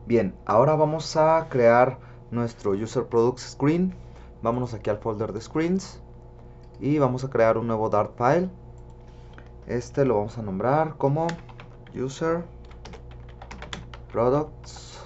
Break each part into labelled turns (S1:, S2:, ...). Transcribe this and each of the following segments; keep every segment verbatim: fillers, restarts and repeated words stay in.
S1: Bien, ahora vamos a crear nuestro User Products Screen. Vámonos aquí al folder de Screens y vamos a crear un nuevo Dart file. Este lo vamos a nombrar como User Products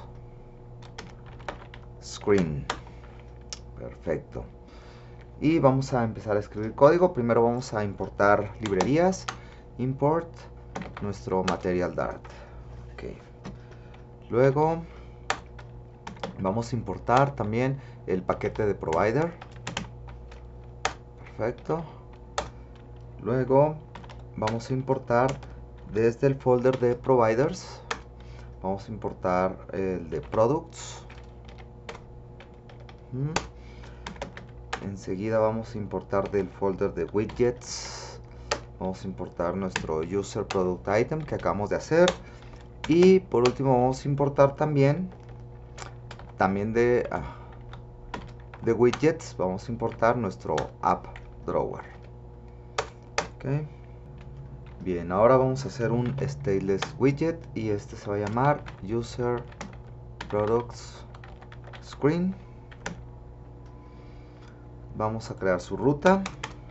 S1: Screen. Perfecto. Y vamos a empezar a escribir código. Primero vamos a importar librerías. Import nuestro material Dart. Okay. Luego vamos a importar también el paquete de provider. Perfecto. Luego vamos a importar desde el folder de providers. Vamos a importar el de products. Enseguida vamos a importar del folder de widgets. Vamos a importar nuestro user product item que acabamos de hacer. Y por último vamos a importar también también de, ah, de widgets. Vamos a importar nuestro app drawer. Okay. Bien, ahora vamos a hacer un stateless widget y este se va a llamar User Products Screen. Vamos a crear su ruta.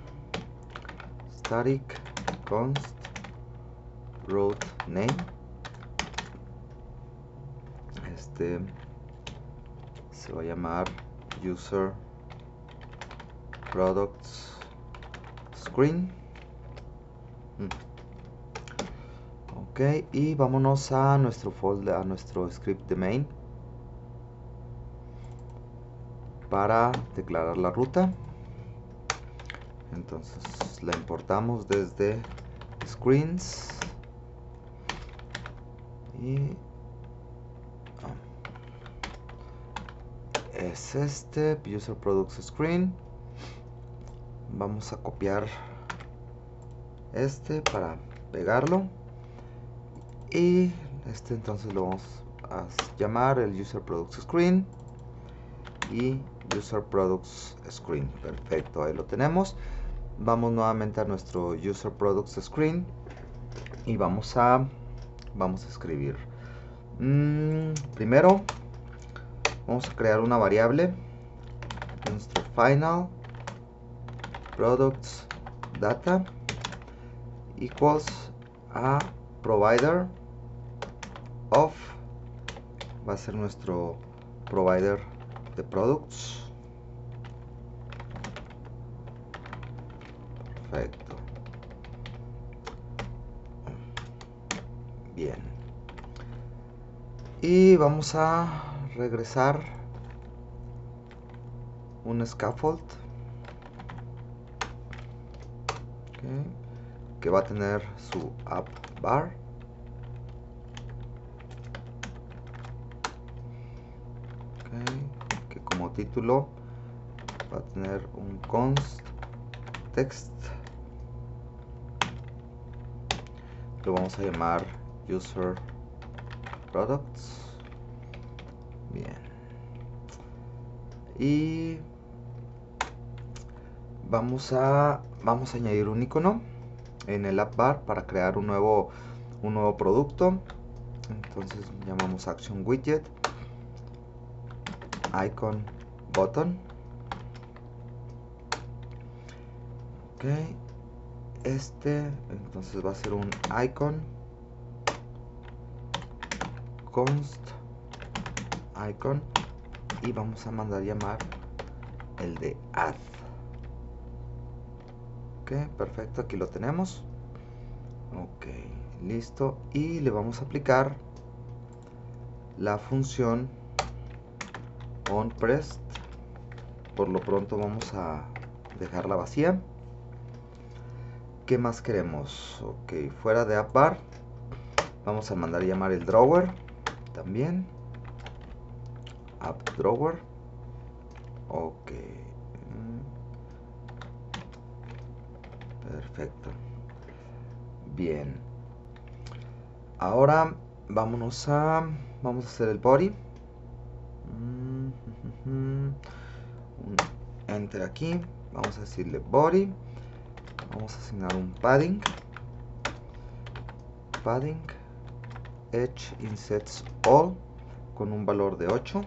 S1: Static const route name. Este se va a llamar User Products Screen. Ok, y vámonos a nuestro folder, a nuestro script de main para declarar la ruta. Entonces la importamos desde screens y oh, es este User Products Screen. Vamos a copiar este para pegarlo y este entonces lo vamos a llamar el User Products Screen y User Products Screen. Perfecto, ahí lo tenemos. Vamos nuevamente a nuestro User Products Screen y vamos a vamos a escribir mm, primero vamos a crear una variable, nuestro final products data equals a provider of, va a ser nuestro provider de products. Perfecto. Bien. Y vamos a regresar un scaffold okay, que va a tener su app bar. Okay, que como título va a tener un const text. Lo vamos a llamar User Products. Bien. Y vamos a vamos a añadir un icono en el app bar para crear un nuevo un nuevo producto. Entonces llamamos action widget icon button. Ok, este entonces va a ser un icon const icon y vamos a mandar llamar el de add. Ok, perfecto, aquí lo tenemos. Ok, listo, y le vamos a aplicar la función onPressed. Por lo pronto vamos a dejarla vacía. ¿Qué más queremos? Ok, fuera de app bar vamos a mandar llamar el drawer también, app drawer. Ok, perfecto. Bien, ahora vámonos a vamos a hacer el body. Un enter aquí, vamos a decirle body, vamos a asignar un padding padding edge insets all con un valor de ocho.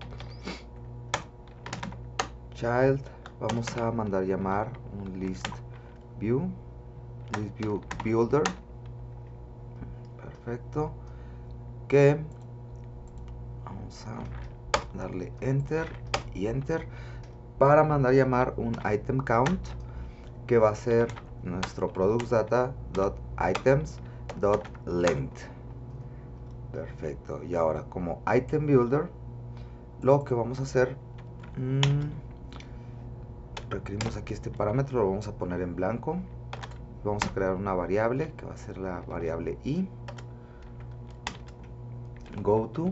S1: Child, vamos a mandar llamar un list view, list view builder. Perfecto. Que vamos a darle enter y enter para mandar llamar un item count, que va a ser nuestro products data dot items dot length. Perfecto. Y ahora, como item builder, lo que vamos a hacer, mmm, requerimos aquí este parámetro, lo vamos a poner en blanco. Vamos a crear una variable que va a ser la variable i. Go to.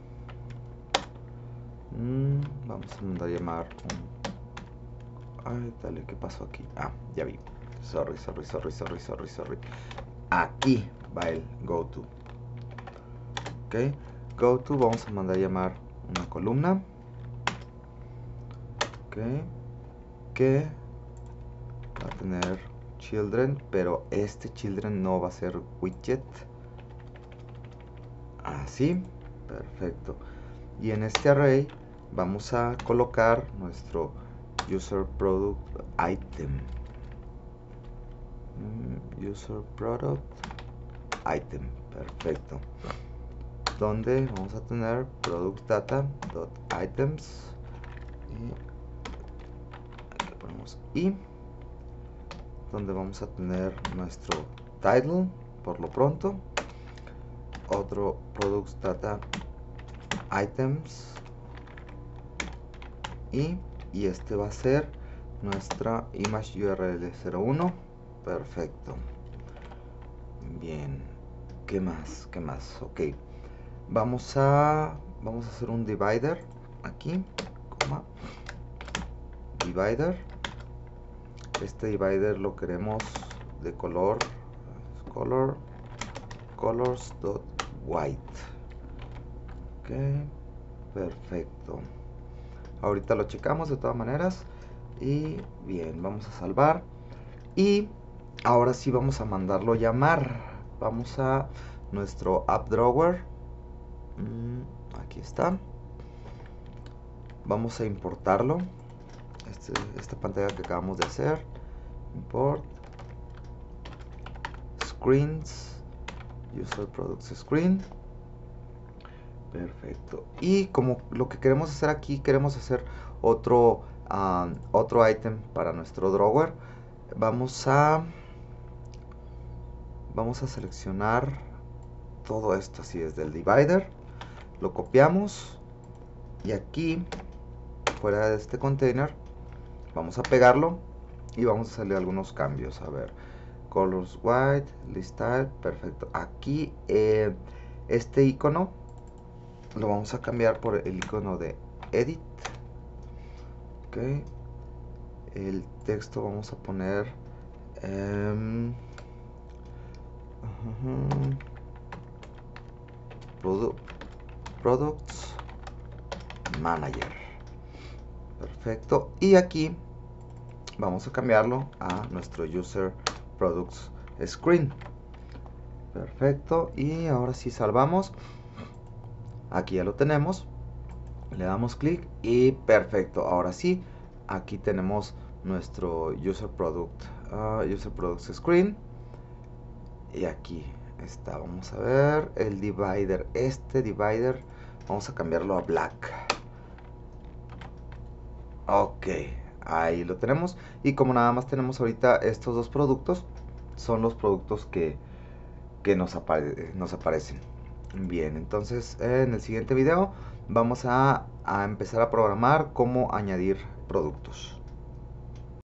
S1: Mm, vamos a mandar llamar un... Ay, dale, ¿qué pasó aquí? Ah, ya vi. Sorry, sorry, sorry, sorry, sorry, sorry. Aquí va el go to. Ok, go to, vamos a mandar llamar una columna. Ok, que va a tener children, pero este children no va a ser widget. Así, perfecto. Y en este array vamos a colocar nuestro user product item. User product item, perfecto. Donde vamos a tener product data dot items y aquí ponemos i, donde vamos a tener nuestro title por lo pronto, otro products data items y, y este va a ser nuestra image U R L cero uno. Perfecto. Bien, ¿qué más? ¿Qué más? Ok, vamos a vamos a hacer un divider aquí, coma, divider. Este divider lo queremos de color color colors dot white. Ok, perfecto. Ahorita lo checamos de todas maneras. Y bien, vamos a salvar. Y ahora sí vamos a mandarlo llamar. Vamos a nuestro app drawer. Mm, aquí está. Vamos a importarlo. Este, esta pantalla que acabamos de hacer. Import. Screens. User Products Screen. Perfecto. Y como lo que queremos hacer aquí, queremos hacer otro, um, otro item para nuestro drawer. Vamos a vamos a seleccionar todo esto así desde el divider, lo copiamos y aquí fuera de este container vamos a pegarlo y vamos a hacerle algunos cambios. A ver, colors white, list style, perfecto. Aquí eh, este icono lo vamos a cambiar por el icono de edit. Ok, el texto vamos a poner um, uh-huh. Product, Products Manager. Perfecto. Y aquí vamos a cambiarlo a nuestro User Products Screen. Perfecto. Y ahora sí salvamos. Aquí ya lo tenemos. Le damos clic y perfecto. Ahora sí, aquí tenemos nuestro User Product uh, User Products Screen. Y aquí está, vamos a ver el divider. Este divider vamos a cambiarlo a black. Ok, ahí lo tenemos. Y como nada más tenemos ahorita estos dos productos, son los productos que, que nos, apare nos aparecen. Bien, entonces en el siguiente video vamos a, a empezar a programar cómo añadir productos.